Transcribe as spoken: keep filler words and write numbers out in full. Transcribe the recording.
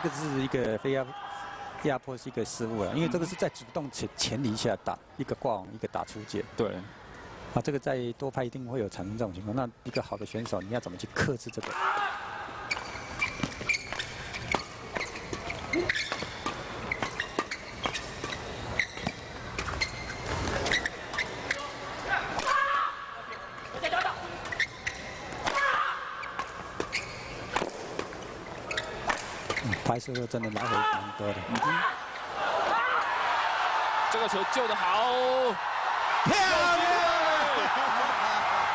个是一个非压压迫是一个失误了，因为这个是在主动前前提下打一个挂网，一个打出界。对。啊，这个在多拍一定会有产生这种情况。那一个好的选手，你要怎么去克制这个？拍速度真的来回蛮多的。嗯、 这个球救得好，漂